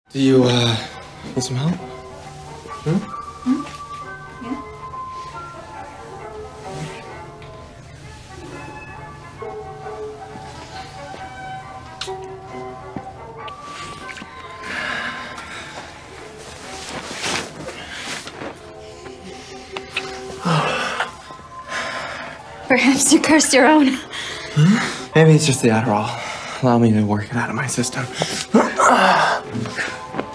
Do you, need some help? Hmm? Yeah. Perhaps you cursed your own. Maybe it's just the Adderall. Allow me to work it out of my system.